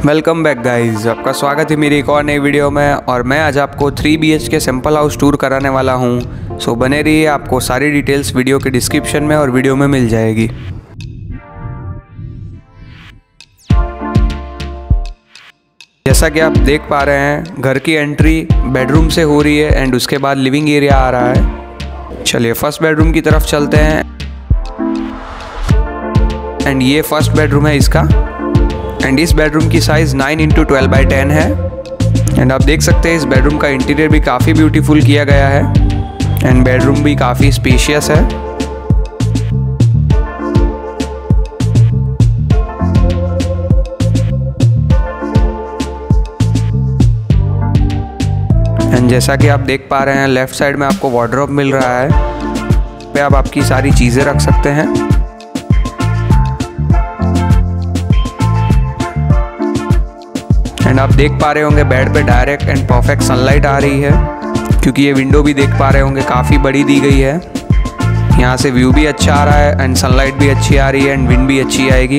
Welcome back guys, आपका स्वागत है मेरी एक और नई वीडियो में। और मैं आज आपको 3 BHK सिंपल हाउस टूर कराने वाला हूँ। सो बने रहिए, आपको सारी डिटेल्स वीडियो के डिस्क्रिप्शन में और वीडियो में मिल जाएगी। जैसा कि आप देख पा रहे हैं, घर की एंट्री बेडरूम से हो रही है एंड उसके बाद लिविंग एरिया आ रहा है। चलिए फर्स्ट बेडरूम की तरफ चलते हैं। एंड ये फर्स्ट बेडरूम है इसका। एंड इस बेडरूम की साइज़ 9x12/10 है। एंड आप देख सकते हैं इस बेडरूम का इंटीरियर भी काफ़ी ब्यूटीफुल किया गया है एंड बेडरूम भी काफ़ी स्पेशियस है। एंड जैसा कि आप देख पा रहे हैं, लेफ्ट साइड में आपको वार्डरोब मिल रहा है, पे आप आपकी सारी चीज़ें रख सकते हैं। एंड आप देख पा रहे होंगे बेड पे डायरेक्ट एंड परफेक्ट सनलाइट आ रही है, क्योंकि ये विंडो भी देख पा रहे होंगे काफ़ी बड़ी दी गई है। यहाँ से व्यू भी अच्छा आ रहा है एंड सनलाइट भी अच्छी आ रही है एंड विंड भी अच्छी आएगी।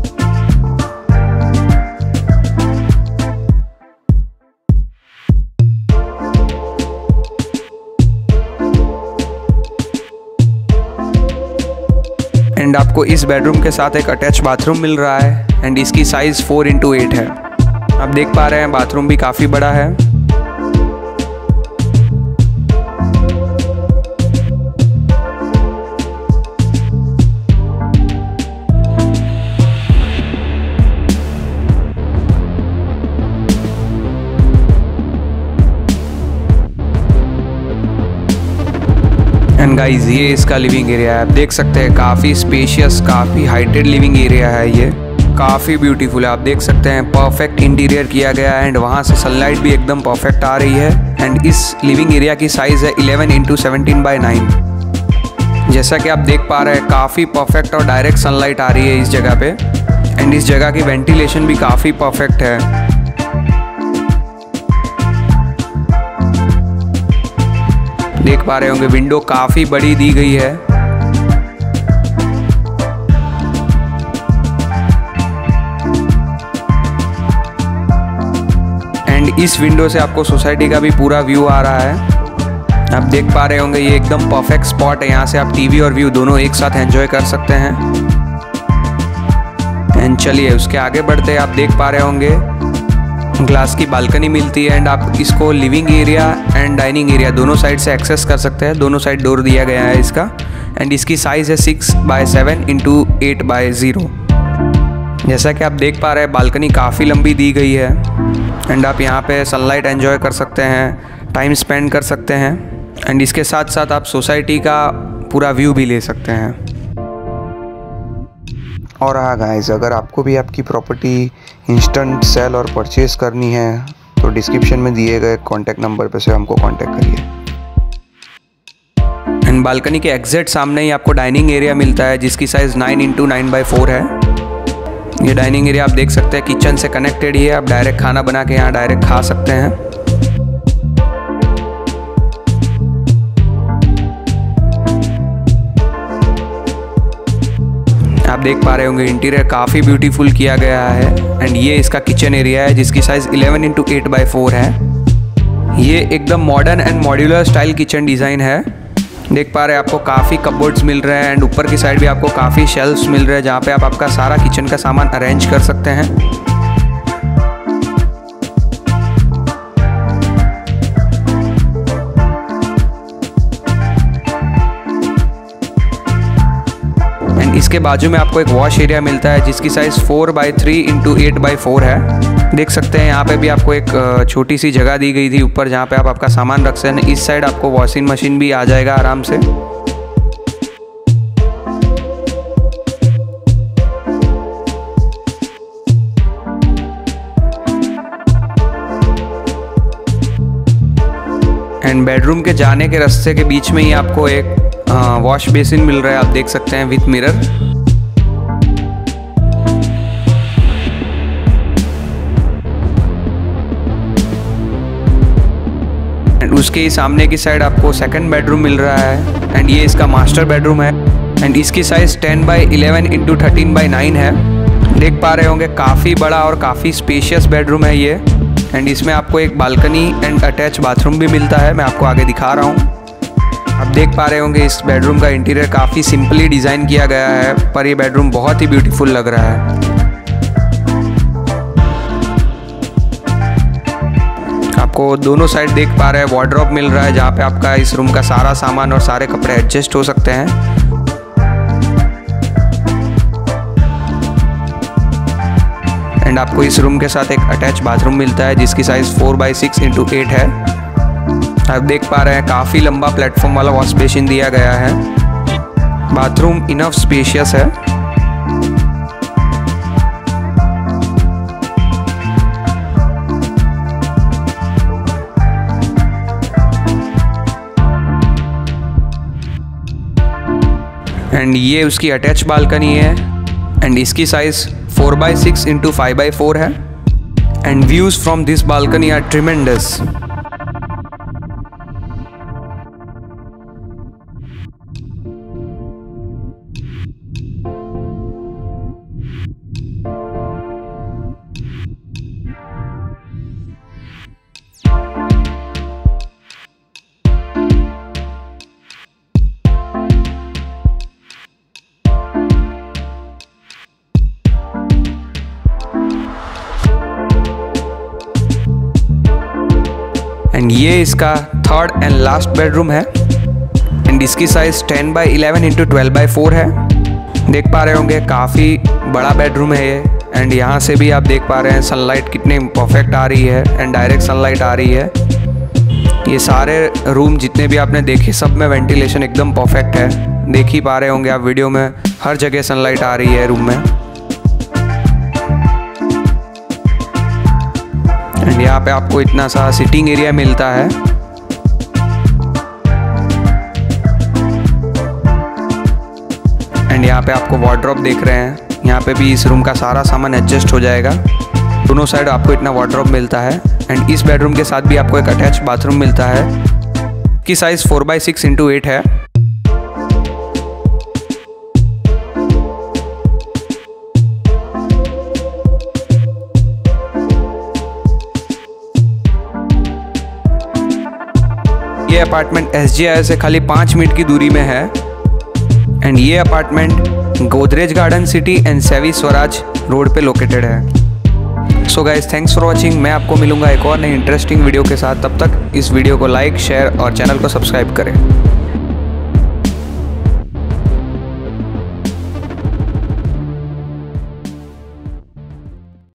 एंड आपको इस बेडरूम के साथ एक अटैच बाथरूम मिल रहा है एंड इसकी साइज़ 4x8 है। आप देख पा रहे हैं बाथरूम भी काफ़ी बड़ा है। एंड गाइस, ये इसका लिविंग एरिया है। आप देख सकते हैं काफ़ी स्पेशियस, काफ़ी हाइटेड लिविंग एरिया है। ये काफ़ी ब्यूटीफुल है। आप देख सकते हैं परफेक्ट इंटीरियर किया गया है एंड वहाँ से सनलाइट भी एकदम परफेक्ट आ रही है। एंड इस लिविंग एरिया की साइज़ है 11x17/9। जैसा कि आप देख पा रहे हैं, काफ़ी परफेक्ट और डायरेक्ट सनलाइट आ रही है इस जगह पे। एंड इस जगह की वेंटिलेशन भी काफ़ी परफेक्ट है। देख पा रहे होंगे विंडो काफ़ी बड़ी दी गई है। एंड इस विंडो से आपको सोसाइटी का भी पूरा व्यू आ रहा है। आप देख पा रहे होंगे ये एकदम परफेक्ट स्पॉट है। यहाँ से आप टीवी और व्यू दोनों एक साथ एंजॉय कर सकते हैं। एंड चलिए उसके आगे बढ़ते हैं। आप देख पा रहे होंगे ग्लास की बालकनी मिलती है एंड आप इसको living area and dining area दोनों साइड से एक्सेस कर सकते हैं। दोनों साइड डोर दिया गया है इसका। एंड इसकी साइज़ है 6x7x8/0। जैसा कि आप देख पा रहे हैं, बालकनी काफ़ी लंबी दी गई है एंड आप यहाँ पे सनलाइट एंजॉय कर सकते हैं, टाइम स्पेंड कर सकते हैं। एंड इसके साथ साथ आप सोसाइटी का पूरा व्यू भी ले सकते हैं। और हाँ गाइस, अगर आपको भी आपकी प्रॉपर्टी इंस्टेंट सेल और परचेज़ करनी है तो डिस्क्रिप्शन में दिए गए कॉन्टैक्ट नंबर पर से हमको कॉन्टैक्ट करिए। एंड बालकनी के एग्जैक्ट सामने ही आपको डाइनिंग एरिया मिलता है, जिसकी साइज़ 9x9/4 है। ये डाइनिंग एरिया आप देख सकते हैं किचन से कनेक्टेड ही है। आप डायरेक्ट खाना बना के यहाँ डायरेक्ट खा सकते हैं। आप देख पा रहे होंगे इंटीरियर काफ़ी ब्यूटीफुल किया गया है। एंड ये इसका किचन एरिया है, जिसकी साइज़ 11x8/4 है। ये एकदम modern and modular style kitchen design है। देख पा रहे हैं आपको काफ़ी कपबोर्ड्स मिल रहे हैं एंड ऊपर की साइड भी आपको काफ़ी शेल्फ्स मिल रहे हैं, जहाँ पे आप आपका सारा किचन का सामान अरेंज कर सकते हैं। एंड इसके बाजू में आपको एक वॉश एरिया मिलता है, जिसकी साइज़ 4x3x8/4 है। देख सकते हैं यहाँ पे भी आपको एक छोटी सी जगह दी गई थी ऊपर, जहाँ पे आप आपका सामान रख सकते हैं। इस साइड आपको वॉशिंग मशीन भी आ जाएगा आराम से। एंड बेडरूम के जाने के रास्ते के बीच में ही आपको एक वॉश बेसिन मिल रहा है, आप देख सकते हैं विथ मिरर। एंड उसके ही सामने की साइड आपको सेकंड बेडरूम मिल रहा है एंड ये इसका मास्टर बेडरूम है। एंड इसकी साइज़ 10x11x13/9 है। देख पा रहे होंगे काफ़ी बड़ा और काफ़ी स्पेशियस बेडरूम है ये। एंड इसमें आपको एक बालकनी एंड अटैच बाथरूम भी मिलता है, मैं आपको आगे दिखा रहा हूँ। आप देख पा रहे होंगे इस बेडरूम का इंटीरियर काफ़ी सिंपली डिज़ाइन किया गया है, पर ये बेडरूम बहुत ही ब्यूटीफुल लग रहा है। आपको दोनों साइड देख पा रहे हैं वार्डरोब मिल रहा है, जहाँ पे आपका इस रूम का सारा सामान और सारे कपड़े एडजस्ट हो सकते हैं। एंड आपको इस रूम के साथ एक अटैच बाथरूम मिलता है जिसकी साइज़ 4x6x8 है। आप देख पा रहे हैं काफ़ी लंबा प्लेटफॉर्म वाला वॉश बेसिन दिया गया है। बाथरूम इनफ स्पेशियस है। एंड ये उसकी अटैच बालकनी है एंड इसकी साइज़ 4x6x5x4 है। And views from this balcony are tremendous. And ये इसका थर्ड एंड लास्ट बेडरूम है एंड इसकी साइज़ 10x11x12x4 है। देख पा रहे होंगे काफ़ी बड़ा बेडरूम है ये। एंड यहाँ से भी आप देख पा रहे हैं सनलाइट कितनी परफेक्ट आ रही है एंड डायरेक्ट सनलाइट आ रही है। ये सारे रूम जितने भी आपने देखे सब में वेंटिलेशन एकदम परफेक्ट है। देख ही पा रहे होंगे आप वीडियो में, हर जगह सनलाइट आ रही है रूम में। एंड यहाँ पे आपको इतना सा सिटिंग एरिया मिलता है। एंड यहाँ पे आपको वार्डरोब देख रहे हैं, यहाँ पे भी इस रूम का सारा सामान एडजस्ट हो जाएगा। दोनों साइड आपको इतना वार्डरोब मिलता है। एंड इस बेडरूम के साथ भी आपको एक अटैच बाथरूम मिलता है की साइज़ 4x6x8 है। ये अपार्टमेंट SJI से खाली 5 मिनट की दूरी में है। एंड ये apartment Godrej garden city and Sevi Swaraj road पे लोकेटेड है। So guys thanks for watching. मैं आपको मिलूंगा एक और नई इंटरेस्टिंग वीडियो के साथ। तब तक इस वीडियो को लाइक, शेयर और चैनल को सब्सक्राइब करें।